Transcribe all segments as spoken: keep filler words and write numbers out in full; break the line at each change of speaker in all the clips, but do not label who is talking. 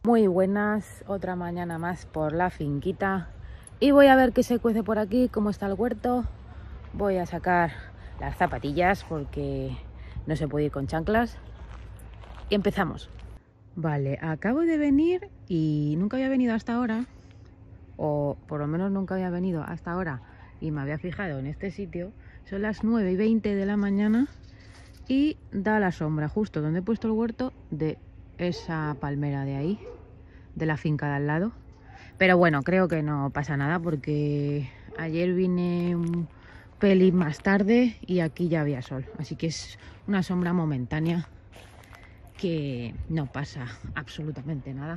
Muy buenas, otra mañana más por la finquita y voy a ver qué se cuece por aquí, cómo está el huerto. Voy a sacar las zapatillas porque no se puede ir con chanclas y empezamos. Vale, acabo de venir y nunca había venido hasta ahora, o por lo menos nunca había venido hasta ahora y me había fijado en este sitio. Son las nueve y veinte de la mañana y da la sombra justo donde he puesto el huerto de esa palmera de ahí, de la finca de al lado. Pero bueno, creo que no pasa nada porque ayer vine un pelín más tarde y aquí ya había sol. Así que es una sombra momentánea que no pasa absolutamente nada.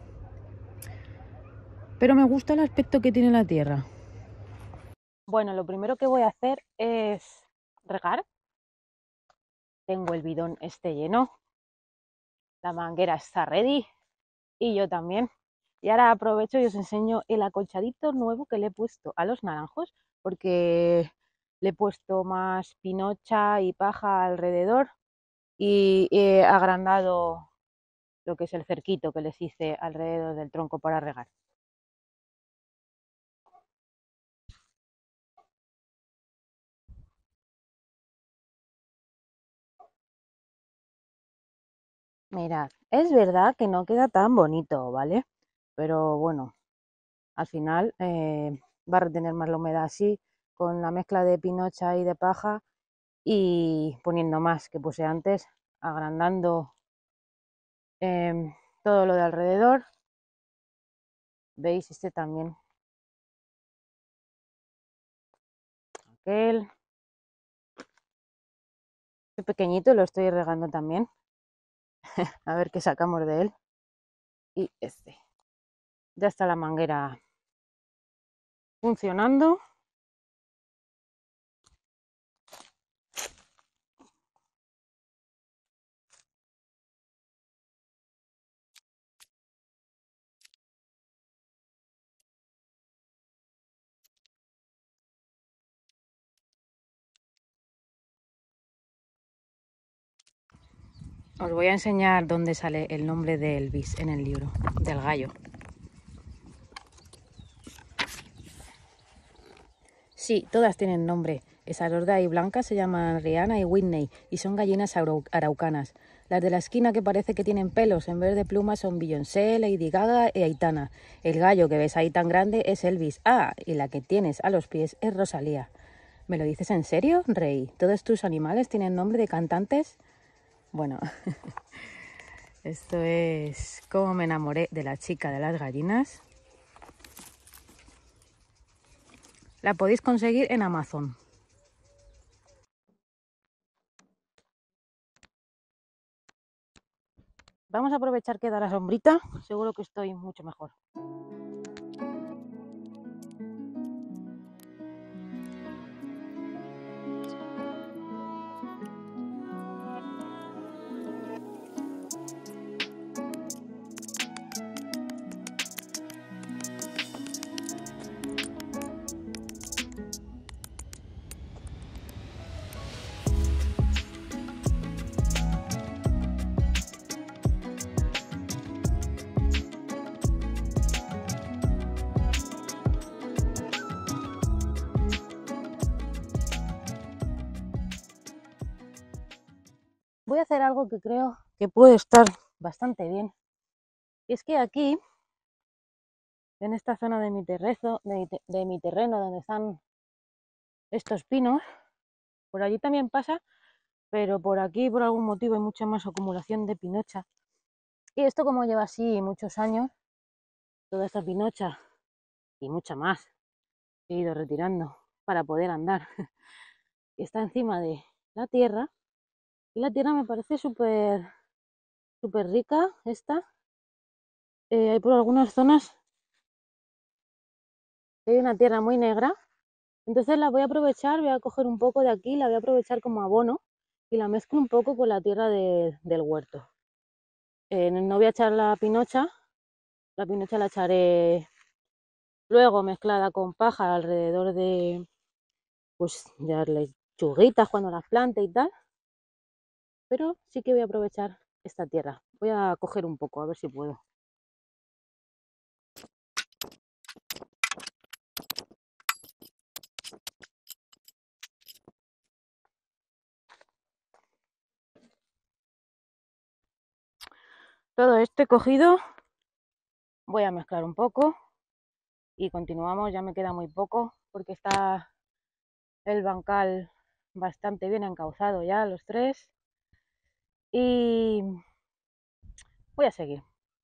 Pero me gusta el aspecto que tiene la tierra. Bueno, lo primero que voy a hacer es regar. Tengo el bidón este lleno. La manguera está ready y yo también. Y ahora aprovecho y os enseño el acolchadito nuevo que le he puesto a los naranjos, porque le he puesto más pinocha y paja alrededor y he agrandado lo que es el cerquito que les hice alrededor del tronco para regar. Mirad, es verdad que no queda tan bonito, ¿vale? Pero bueno, al final eh, va a retener más la humedad así, con la mezcla de pinocha y de paja, y poniendo más que puse antes, agrandando eh, todo lo de alrededor. Veis, este también, aquel, este pequeñito lo estoy regando también, a ver qué sacamos de él. Y este, ya está la manguera funcionando. Os voy a enseñar dónde sale el nombre de Elvis en el libro, del gallo. Sí, todas tienen nombre. Esas dos de ahí blancas se llaman Rihanna y Whitney y son gallinas araucanas. Las de la esquina que parece que tienen pelos en vez de plumas son Beyoncé, Lady Gaga y Aitana. El gallo que ves ahí tan grande es Elvis. Ah, y la que tienes a los pies es Rosalía. ¿Me lo dices en serio, Rey? ¿Todos tus animales tienen nombre de cantantes? Bueno, esto es cómo me enamoré de la chica de las gallinas. La podéis conseguir en Amazon. Vamos a aprovechar que da la sombrita, seguro que estoy mucho mejor. Voy a hacer algo que creo que puede estar bastante bien. Y es que aquí, en esta zona de mi, terrezo, de, de mi terreno, donde están estos pinos, por allí también pasa, pero por aquí por algún motivo hay mucha más acumulación de pinocha. Y esto, como lleva así muchos años, toda esta pinocha y mucha más he ido retirando para poder andar. Está encima de la tierra y la tierra me parece súper súper rica esta. Eh, hay por algunas zonas hay una tierra muy negra, entonces la voy a aprovechar, voy a coger un poco de aquí, la voy a aprovechar como abono y la mezclo un poco con la tierra de, del huerto. Eh, no voy a echar la pinocha, la pinocha la echaré luego mezclada con paja alrededor de, pues, de las lechuguitas cuando las plante y tal, pero sí que voy a aprovechar esta tierra. Voy a coger un poco, a ver si puedo. Todo esto he cogido, voy a mezclar un poco y continuamos. Ya me queda muy poco porque está el bancal bastante bien encauzado ya, los tres, y voy a seguir.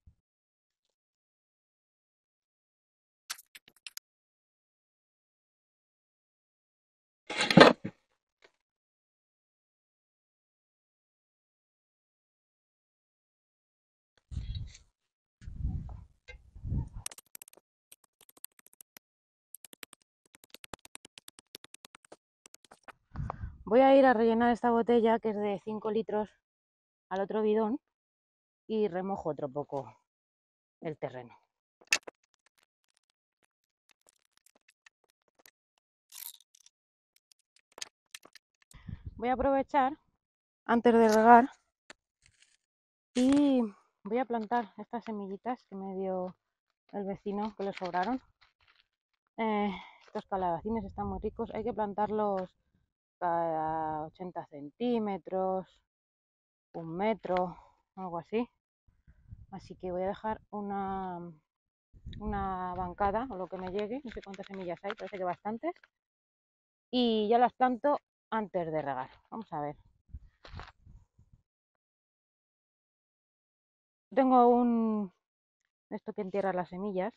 Voy a ir a rellenar esta botella, que es de cinco litros, al otro bidón, y remojo otro poco el terreno. Voy a aprovechar antes de regar y voy a plantar estas semillitas que me dio el vecino, que le sobraron. Eh, estos calabacines están muy ricos, hay que plantarlos cada ochenta centímetros, un metro, algo así. Así que voy a dejar una, una bancada o lo que me llegue, no sé cuántas semillas hay, parece que bastantes, y ya las planto antes de regar. Vamos a ver. Tengo un esto que entierra las semillas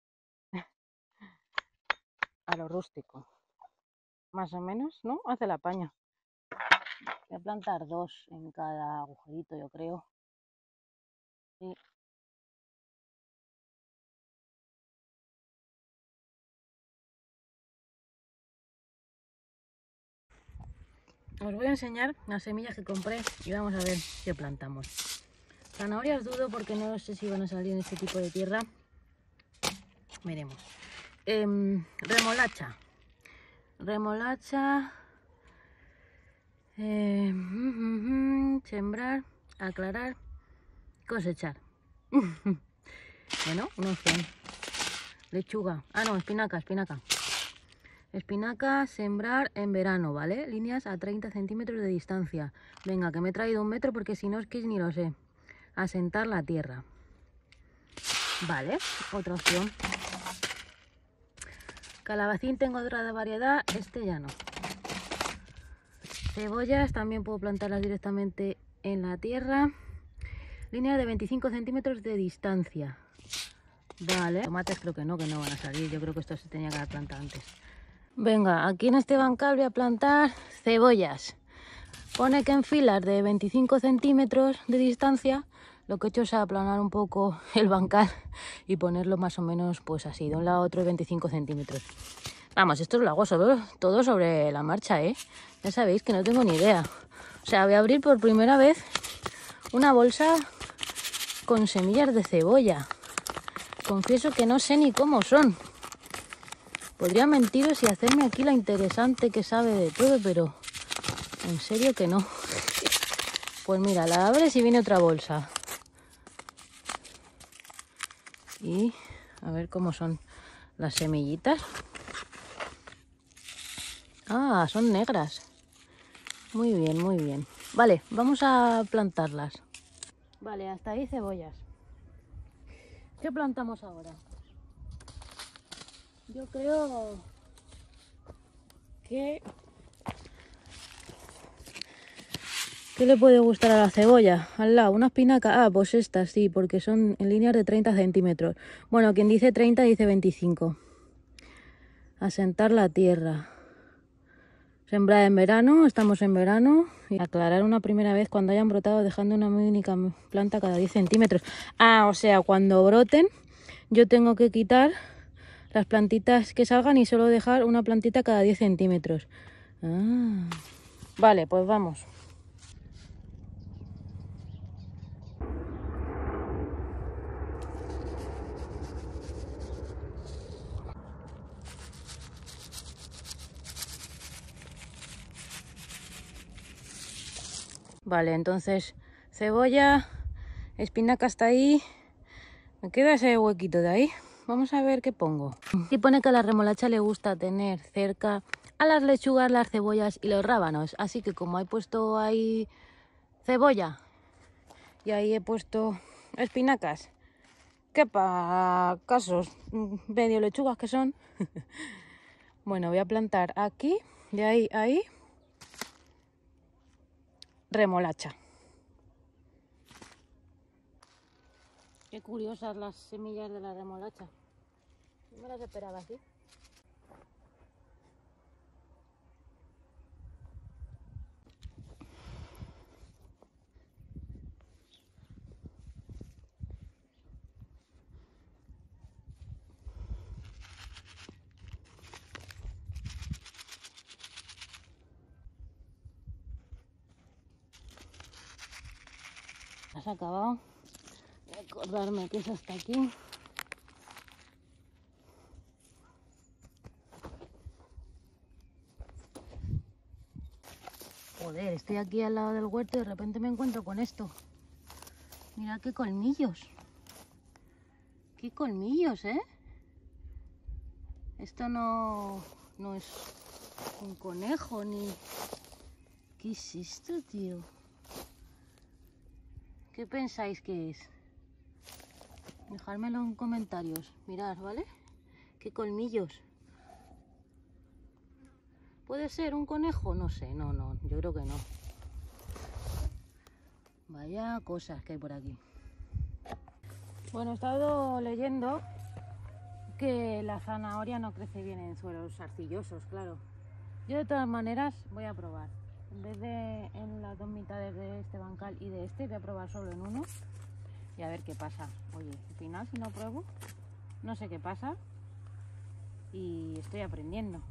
a lo rústico, más o menos, ¿no? Hace la paña. Voy a plantar dos en cada agujerito, yo creo. Sí. Os voy a enseñar las semillas que compré y vamos a ver qué plantamos. Zanahorias dudo porque no sé si van a salir en este tipo de tierra. Veremos. Eh, remolacha. Remolacha. Eh, mm, mm, sembrar, aclarar, cosechar. Bueno, una opción. Lechuga. Ah, no, espinaca, espinaca. Espinaca, sembrar en verano, ¿vale? Líneas a treinta centímetros de distancia. Venga, que me he traído un metro porque si no es que ni lo sé. Asentar la tierra. Vale, otra opción. Calabacín tengo otra de variedad, este ya no. Cebollas también puedo plantarlas directamente en la tierra. Línea de veinticinco centímetros de distancia. Vale. Tomates creo que no, que no van a salir. Yo creo que esto se tenía que haber plantado antes. Venga, aquí en este bancal voy a plantar cebollas. Pone que en filas de veinticinco centímetros de distancia. Lo que he hecho es aplanar un poco el bancal y ponerlo más o menos pues así, de un lado a otro veinticinco centímetros. Vamos, esto lo hago solo, todo sobre la marcha, ¿eh? Ya sabéis que no tengo ni idea. O sea, voy a abrir por primera vez una bolsa con semillas de cebolla. Confieso que no sé ni cómo son. Podría mentiros y hacerme aquí la interesante que sabe de todo, pero en serio que no. Pues mira, la abres y viene otra bolsa. Y a ver cómo son las semillitas. Ah, son negras. Muy bien, muy bien. Vale, vamos a plantarlas. Vale, hasta ahí cebollas. ¿Qué plantamos ahora? Yo creo que... ¿Qué le puede gustar a la cebolla? Al lado, una espinaca. Ah, pues estas sí, porque son en líneas de treinta centímetros. Bueno, quien dice treinta dice veinticinco. Asentar la tierra. Sembrar en verano, estamos en verano. Y aclarar una primera vez cuando hayan brotado, dejando una única planta cada diez centímetros. Ah, o sea, cuando broten, yo tengo que quitar las plantitas que salgan y solo dejar una plantita cada diez centímetros. Ah. Vale, pues vamos. Vale, entonces cebolla, espinaca hasta ahí. Me queda ese huequito de ahí. Vamos a ver qué pongo. Aquí pone que a la remolacha le gusta tener cerca a las lechugas, las cebollas y los rábanos. Así que como he puesto ahí cebolla y ahí he puesto espinacas. Que para casos medio lechugas que son. Bueno, voy a plantar aquí, de ahí a ahí, remolacha. Qué curiosas las semillas de la remolacha. No me las esperaba así. ¿Has acabado? Recordarme que es hasta aquí. Joder, estoy aquí al lado del huerto y de repente me encuentro con esto. Mira qué colmillos. Qué colmillos, ¿eh? Esto no, no es un conejo ni... ¿Qué es esto, tío? ¿Qué pensáis que es? Dejádmelo en comentarios. Mirad, ¿vale? Qué colmillos. ¿Puede ser un conejo? No sé, no, no, yo creo que no. Vaya cosas que hay por aquí. Bueno, he estado leyendo que la zanahoria no crece bien en suelos arcillosos, claro. Yo de todas maneras voy a probar. En vez de en las dos mitades de este bancal y de este, voy a probar solo en uno y a ver qué pasa. Oye, al final si no pruebo, no sé qué pasa y estoy aprendiendo.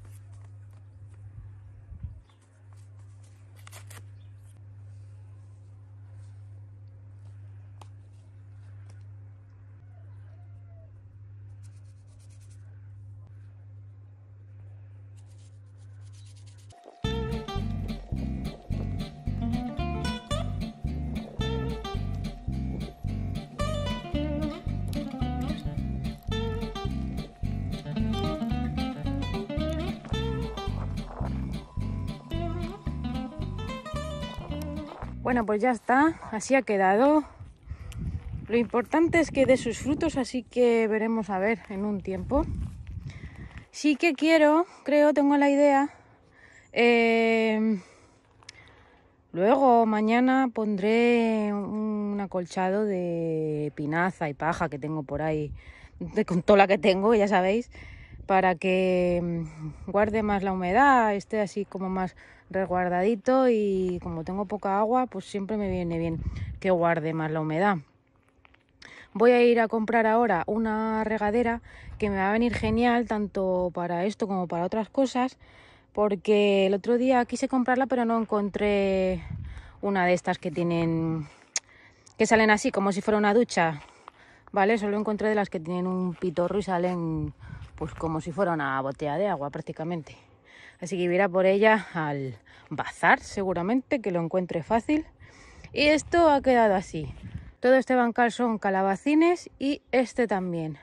Bueno, pues ya está, así ha quedado. Lo importante es que dé sus frutos, así que veremos a ver en un tiempo. Sí que quiero, creo, tengo la idea. Eh, luego, mañana pondré un acolchado de pinaza y paja que tengo por ahí, de con toda la que tengo, ya sabéis, para que guarde más la humedad, esté así como más resguardadito, y como tengo poca agua, pues siempre me viene bien que guarde más la humedad. Voy a ir a comprar ahora una regadera que me va a venir genial tanto para esto como para otras cosas, porque el otro día quise comprarla pero no encontré una de estas que tienen, que salen así como si fuera una ducha, ¿vale? Solo encontré de las que tienen un pitorro y salen pues como si fuera una botella de agua prácticamente. Así que voy a ir a por ella al bazar, seguramente que lo encuentre fácil. Y esto ha quedado así. Todo este bancal son calabacines y este también.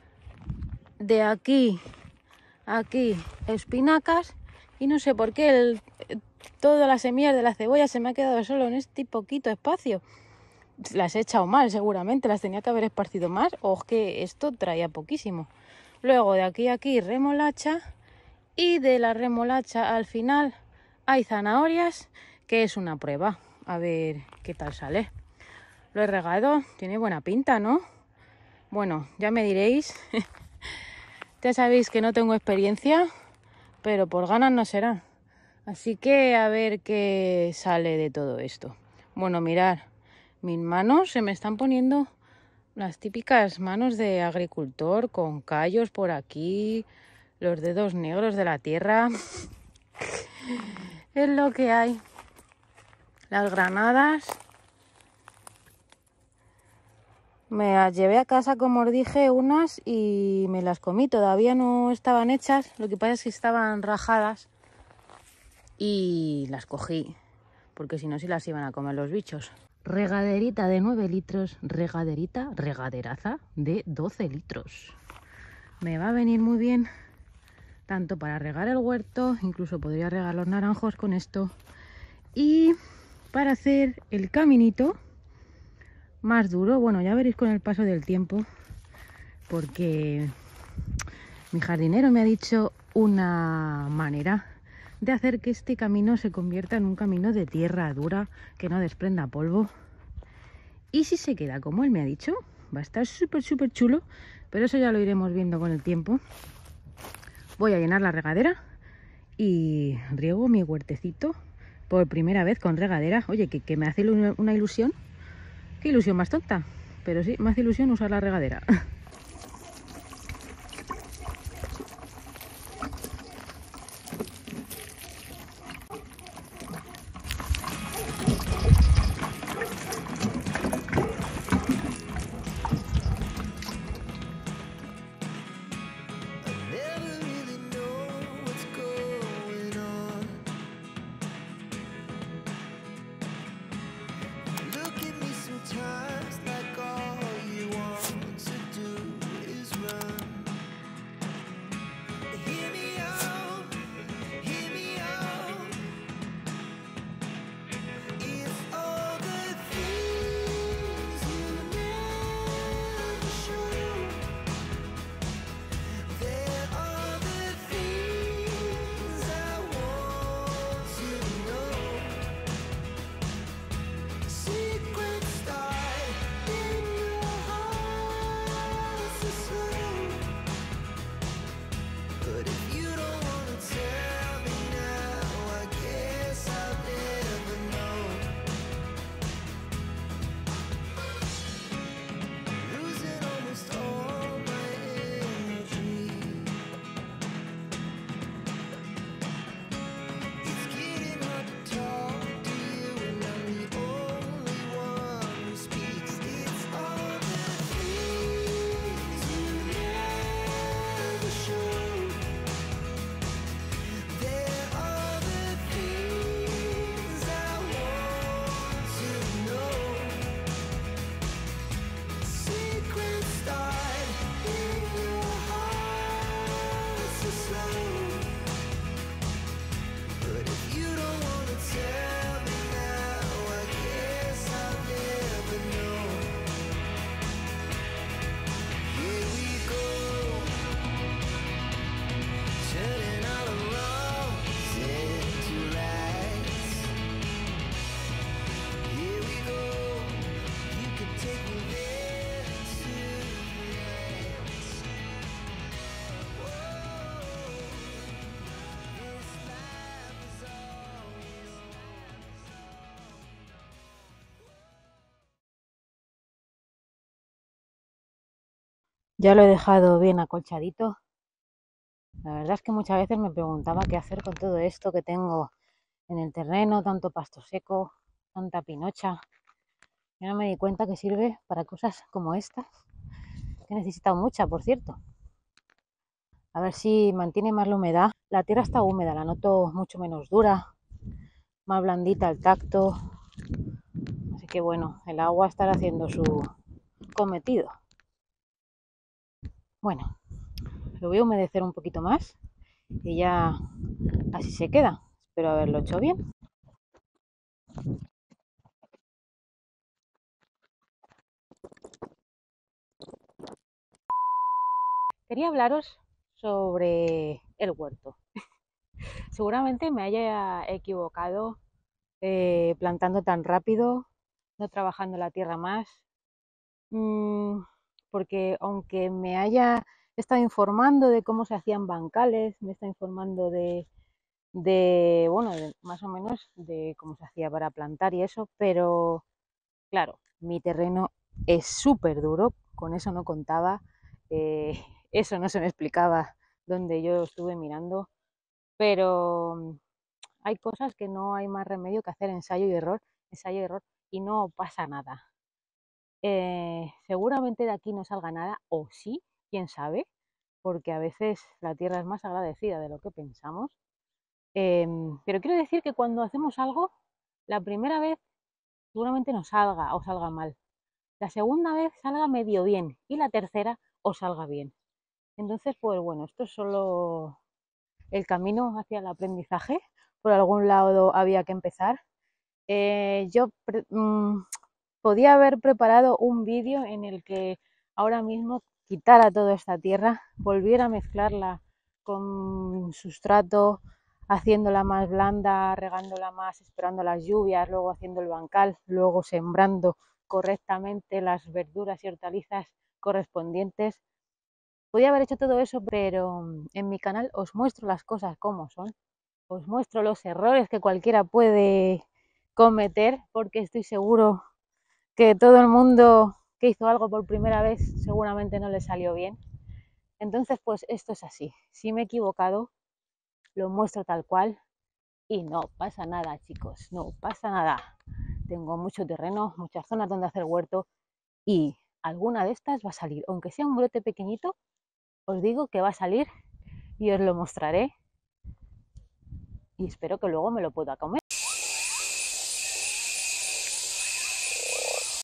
De aquí a aquí espinacas, y no sé por qué el, todas las semillas de la cebolla se me ha quedado solo en este poquito espacio. Las he echado mal seguramente, las tenía que haber esparcido más, o es que esto traía poquísimo. Luego de aquí a aquí remolacha, y de la remolacha al final hay zanahorias, que es una prueba, a ver qué tal sale. Lo he regado, tiene buena pinta, ¿no? Bueno, ya me diréis. Ya sabéis que no tengo experiencia, pero por ganas no será. Así que a ver qué sale de todo esto. Bueno, mirad, mis manos se me están poniendo las típicas manos de agricultor, con callos por aquí, los dedos negros de la tierra. Es lo que hay. Las granadas me las llevé a casa, como os dije, unas, y me las comí. Todavía no estaban hechas, lo que pasa es que estaban rajadas y las cogí, porque si no, se las iban a comer los bichos. Regaderita de nueve litros, regaderita, regaderaza de doce litros. Me va a venir muy bien, tanto para regar el huerto, incluso podría regar los naranjos con esto, y para hacer el caminito más duro. Bueno, ya veréis con el paso del tiempo, porque mi jardinero me ha dicho una manera de hacer que este camino se convierta en un camino de tierra dura, que no desprenda polvo. Y si se queda como él me ha dicho, va a estar súper, súper chulo, pero eso ya lo iremos viendo con el tiempo. Voy a llenar la regadera y riego mi huertecito por primera vez con regadera. Oye, que, que me hace una ilusión. Qué ilusión más tonta, pero sí, me hace ilusión usar la regadera. Ya lo he dejado bien acolchadito. La verdad es que muchas veces me preguntaba qué hacer con todo esto que tengo en el terreno, tanto pasto seco, tanta pinocha. Y no me di cuenta que sirve para cosas como estas, que he necesitado mucha, por cierto. A ver si mantiene más la humedad. La tierra está húmeda, la noto mucho menos dura, más blandita al tacto. Así que bueno, el agua estará haciendo su cometido. Bueno, lo voy a humedecer un poquito más y ya así se queda. Espero haberlo hecho bien. Quería hablaros sobre el huerto. Seguramente me haya equivocado eh, plantando tan rápido, no trabajando la tierra más, mmm, porque aunque me haya estado informando de cómo se hacían bancales, me está informando de, de bueno, de, más o menos de cómo se hacía para plantar y eso, pero claro, mi terreno es súper duro, con eso no contaba, eh, eso no se me explicaba donde yo estuve mirando, pero hay cosas que no hay más remedio que hacer ensayo y error, ensayo y error, y no pasa nada. Eh, seguramente de aquí no salga nada, o sí, quién sabe, porque a veces la tierra es más agradecida de lo que pensamos. Eh, pero quiero decir que cuando hacemos algo, la primera vez seguramente no salga o salga mal. La segunda vez salga medio bien y la tercera o salga bien. Entonces, pues bueno, esto es solo el camino hacia el aprendizaje. Por algún lado había que empezar. Eh, yo mmm, Podía haber preparado un vídeo en el que ahora mismo quitara toda esta tierra, volviera a mezclarla con sustrato, haciéndola más blanda, regándola más, esperando las lluvias, luego haciendo el bancal, luego sembrando correctamente las verduras y hortalizas correspondientes. Podía haber hecho todo eso, pero en mi canal os muestro las cosas como son, os muestro los errores que cualquiera puede cometer, porque estoy seguro que todo el mundo que hizo algo por primera vez seguramente no le salió bien. Entonces, pues esto es así. Si me he equivocado, lo muestro tal cual y no pasa nada, chicos, no pasa nada. Tengo mucho terreno, muchas zonas donde hacer huerto y alguna de estas va a salir. Aunque sea un brote pequeñito, os digo que va a salir y os lo mostraré y espero que luego me lo pueda comer.